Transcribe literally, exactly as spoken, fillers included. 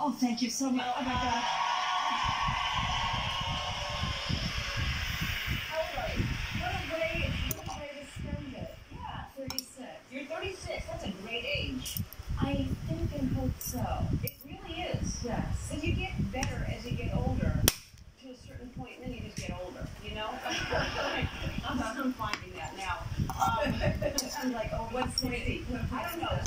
Oh, thank you so much. Oh, my God. How old are you? What a way, what a way to spend it. Yeah, thirty-six. You're thirty-six. That's a great age. I think and hope so. It really is. Yes. Because you get better as you get older to a certain point, and then you just get older, you know? I'm, I'm finding that now. Um, I'm like, oh, what's sixty? I don't know.